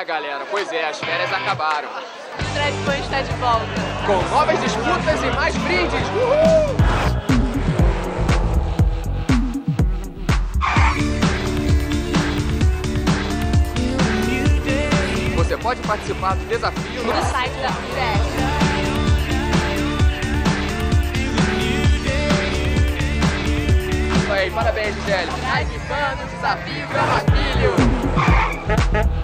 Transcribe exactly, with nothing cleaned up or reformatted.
É, galera, pois é, as férias acabaram. O Tradifã está de volta. Com novas disputas e mais brindes. Uhul! Você pode participar do desafio no No site da Filho. Aí, parabéns, Gisele. Participando do Desafio Gama, Filho.